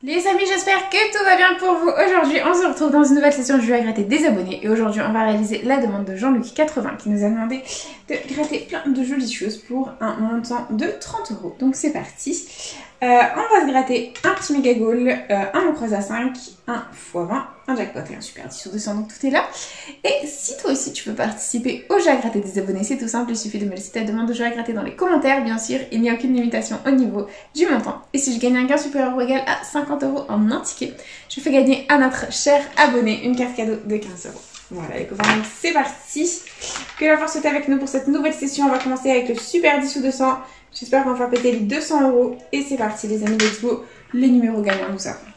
Les amis, j'espère que tout va bien pour vous. Aujourd'hui, on se retrouve dans une nouvelle session de jeu à gratter des abonnés. Et aujourd'hui, on va réaliser la demande de Jean-Luc80 qui nous a demandé de gratter plein de jolies choses pour un montant de 30 €. Donc c'est parti. On va se gratter un petit méga goal, un mot croisé à 5, un x20, un jackpot et un super 10 sur 200, donc tout est là. Et si toi aussi tu veux participer au jeu à gratter des abonnés, c'est tout simple, il suffit de me laisser ta demande de jeu à gratter dans les commentaires, bien sûr, il n'y a aucune limitation au niveau du montant. Et si je gagne un gain supérieur ou égal à 50 € en un ticket, je fais gagner à notre cher abonné une carte cadeau de 15 €. Voilà les copains, donc c'est parti. Que la force soit avec nous pour cette nouvelle session. On va commencer avec le super 10 ou 200. J'espère qu'on va faire péter les 200 €. Et c'est parti les amis, let's go. Les numéros gagnants, nous avons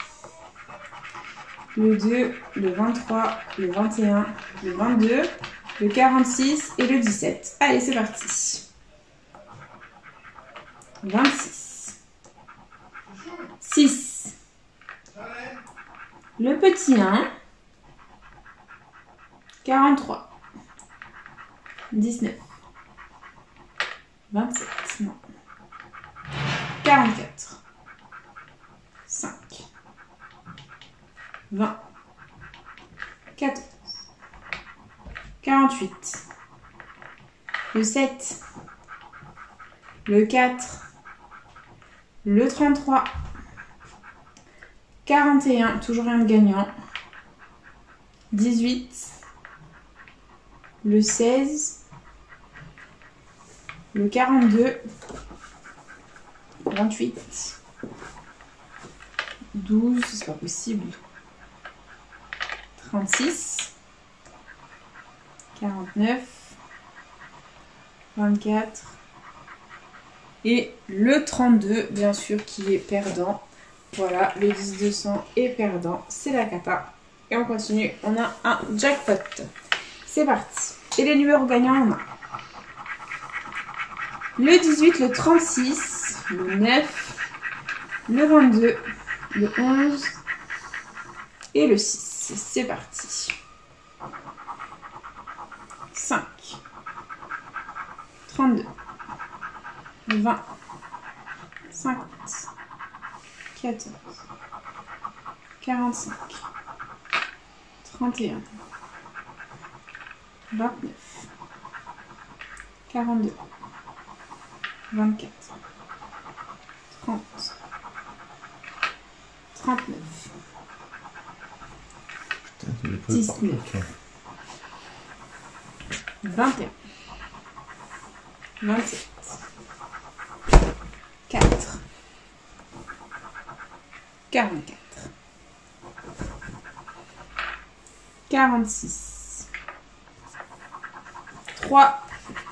le 2, le 23, le 21, le 22, le 46 et le 17. Allez, c'est parti. 26. 6. Le petit 1. 43. 19. 27. Non. 44. 5. 20. 14. 48. Le 7. Le 4. Le 33. 41. Toujours rien de gagnant. 18. Le 16. Le 42. 28. 12. C'est pas possible. 36, 49, 24 et le 32 bien sûr qui est perdant. Voilà, le 10-200 est perdant, c'est la cata. Et on continue, on a un jackpot. C'est parti. Et les numéros gagnants, on a le 18, le 36, le 9, le 22, le 11 et le 6. C'est parti. 5, 32, 20, 50, 14, 45, 31, 29, 42, 24, 30, 39, 19, 21, 27, 4, 44, 46, 3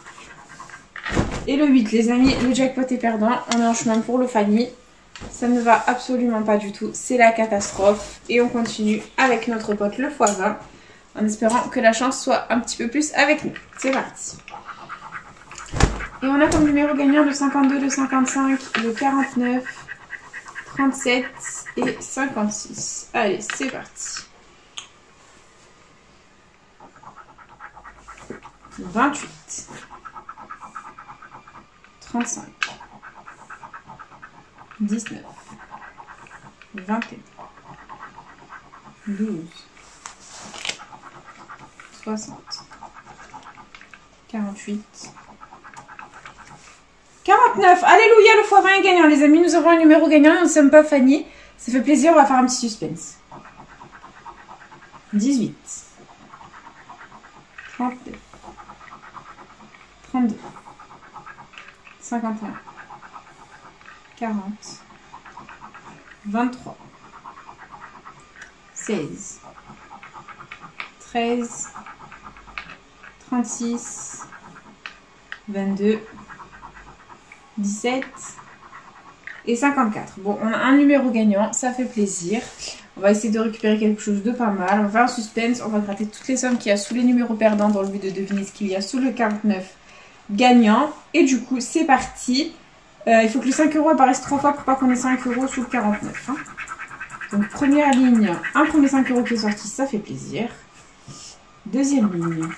et le 8. Les amis, le jackpot est perdant. On est en chemin pour le Fanny. Ça ne va absolument pas du tout. C'est la catastrophe. Et on continue avec notre pote le x20. En espérant que la chance soit un petit peu plus avec nous. C'est parti. Et on a comme numéro gagnant le 52, le 55, le 49, 37 et 56. Allez, c'est parti. 28. 35. 19. 21. 12. 60. 48. 49. Alléluia, le x20 est gagnant, les amis. Nous avons un numéro gagnant. Nous ne sommes pas Fanny. Ça fait plaisir. On va faire un petit suspense. 18. 39. 32. 51. 40. 23. 16. 13. 36. 22. 17 et 54. Bon, on a un numéro gagnant, ça fait plaisir. On va essayer de récupérer quelque chose de pas mal. On va faire un suspense, on va gratter toutes les sommes qu'il y a sous les numéros perdants dans le but de deviner ce qu'il y a sous le 49 gagnant. Et du coup, c'est parti. Il faut que les 5 € apparaissent 3 fois pour pas qu'on ait 5 € sous le 49. Hein. Donc, première ligne, un premier 5 € qui est sorti, ça fait plaisir. Deuxième ligne.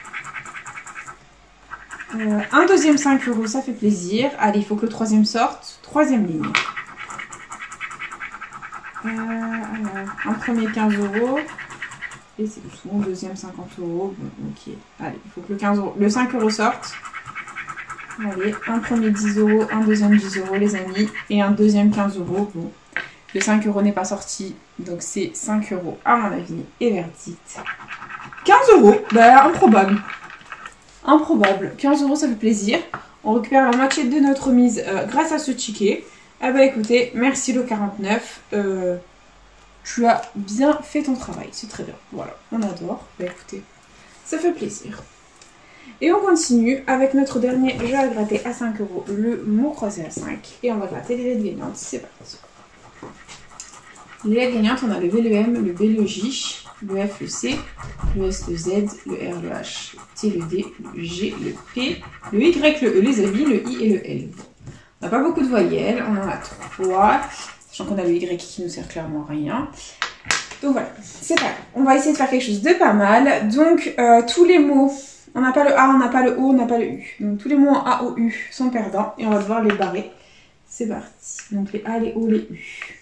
Un deuxième 5 €, ça fait plaisir. Allez, il faut que le troisième sorte. Troisième ligne. Alors, un premier 15 €. Et c'est tout. Deuxième 50 €. Bon, ok. Allez, il faut que le 15 €, le 5 € sorte. Allez, un premier 10 €, un deuxième 10 € les amis. Et un deuxième 15 €. Bon, le 5 € n'est pas sorti. Donc c'est 5 € à mon avis. Et verdict. 15 €. Bah, improbable. Improbable. 15 € ça fait plaisir. On récupère la moitié de notre mise grâce à ce ticket. Ah bah écoutez, merci le 49. Tu as bien fait ton travail, c'est très bien. Voilà, on adore. Bah écoutez, ça fait plaisir. Et on continue avec notre dernier jeu à gratter à 5 €, le mot croisé à 5. Et on va gratter les lettres gagnantes, c'est parti. Les lettres gagnantes, on a le V, le M, le B, le J, le F, le C, le S, le Z, le R, le H, le T, le D, le G, le P, le Y, le E, les amis, le I et le L. On n'a pas beaucoup de voyelles, on en a 3, sachant qu'on a le Y qui nous sert clairement à rien. Donc voilà, c'est pas grave. On va essayer de faire quelque chose de pas mal. Donc tous les mots, on n'a pas le A, on n'a pas le O, on n'a pas le U. Donc tous les mots en A, O, U sont perdants et on va devoir les barrer. C'est parti. Donc les A, les O, les U.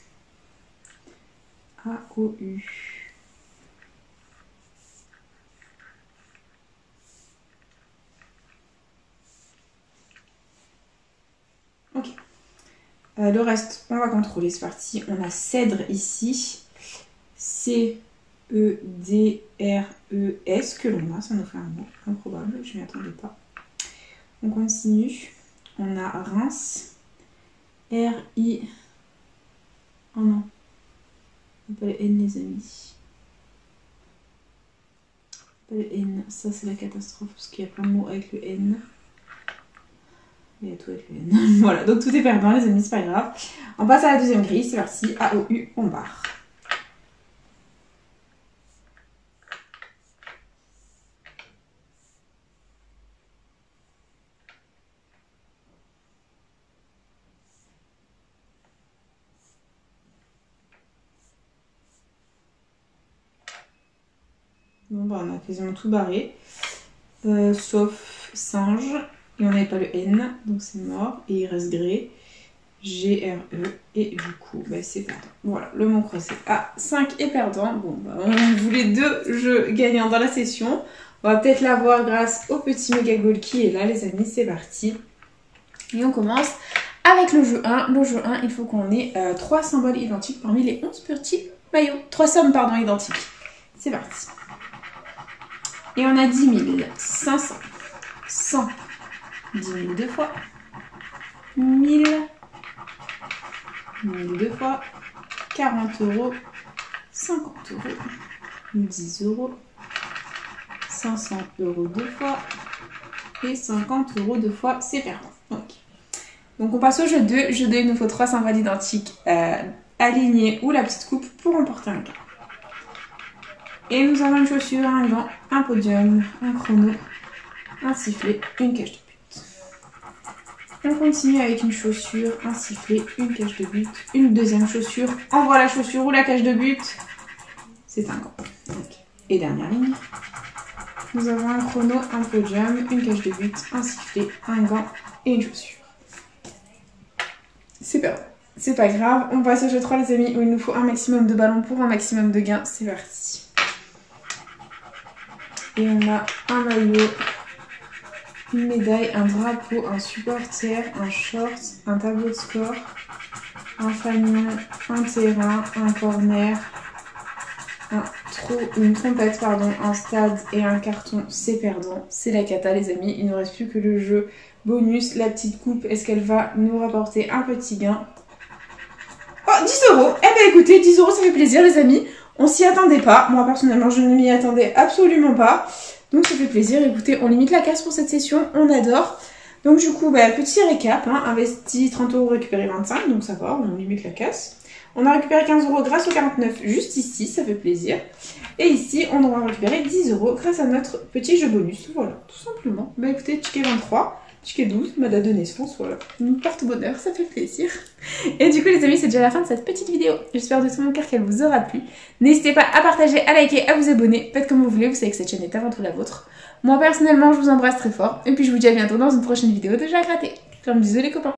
A, O, U. Ok. Le reste, on va contrôler, c'est parti. On a cèdre ici. C, E, D, R, E, S que l'on a. Ça nous fait un mot improbable, je m'y attendais pas. On continue. On a Reims. R, I. Oh non. On n'a pas le N, les amis. Pas le N. Ça, c'est la catastrophe parce qu'il y a plein de mots avec le N. Il y a tout avec le N. Voilà, donc tout est perdant les amis, c'est pas grave. On passe à la deuxième grille, c'est parti. A, O, U, on barre. Bon bah on a quasiment tout barré. Sauf singe. Et on n'avait pas le N, donc c'est mort. Et il reste gré. G, R, E. Et du coup, bah, c'est perdant. Voilà, le mot croisé à 5 est perdant. Bon, bah, on voulait 2 jeux gagnants dans la session. On va peut-être l'avoir grâce au petit méga goal qui est là, les amis. C'est parti. Et on commence avec le jeu 1. Le jeu 1, il faut qu'on ait 3 symboles identiques parmi les 11 petits maillots. 3 sommes, pardon, identiques. C'est parti. Et on a 10 000, 500, 100, 10 000 deux fois, 1000, 1000 deux fois, 40 €, 50 €, 10 €, 500 € deux fois et 50 € deux fois, c'est perdant. Okay. Donc on passe au jeu 2. Jeu 2, il nous faut 3 symboles identiques alignés ou la petite coupe pour remporter un gain. Et nous avons une chaussure, un gant, un podium, un chrono, un sifflet, une cage de but. On continue avec une chaussure, un sifflet, une cage de but, une deuxième chaussure. Envoie la chaussure ou la cage de but. C'est un gant. Okay. Et dernière ligne. Nous avons un chrono, un podium, une cage de but, un sifflet, un gant et une chaussure. C'est perdant. C'est pas grave. On passe au jeu 3 les amis où il nous faut un maximum de ballons pour un maximum de gains. C'est parti. Et on a un maillot, une médaille, un drapeau, un supporter, un short, un tableau de score, un fanion, un terrain, un corner, une trompette, pardon, un stade et un carton. C'est perdant, c'est la cata les amis. Il ne reste plus que le jeu bonus, la petite coupe. Est-ce qu'elle va nous rapporter un petit gain? Oh, 10 €. Eh bien écoutez, 10 € ça fait plaisir les amis. On s'y attendait pas. Moi personnellement je ne m'y attendais absolument pas. Donc ça fait plaisir. Écoutez, on limite la casse pour cette session. On adore. Donc du coup, bah, petit récap. Hein, investi 30 €, récupéré 25. Donc ça va, on limite la casse. On a récupéré 15 € grâce au 49 juste ici. Ça fait plaisir. Et ici, on aura récupéré 10 € grâce à notre petit jeu bonus. Voilà, tout simplement. Bah écoutez, ticket 23. Ticket 12, ma date de naissance, voilà. Une porte-bonheur, ça fait plaisir. Et du coup les amis, c'est déjà la fin de cette petite vidéo. J'espère de tout mon cœur qu'elle vous aura plu. N'hésitez pas à partager, à liker, à vous abonner. Faites comme vous voulez, vous savez que cette chaîne est avant tout la vôtre. Moi personnellement, je vous embrasse très fort. Et puis je vous dis à bientôt dans une prochaine vidéo de jeux à gratter. Comme bisous les copains.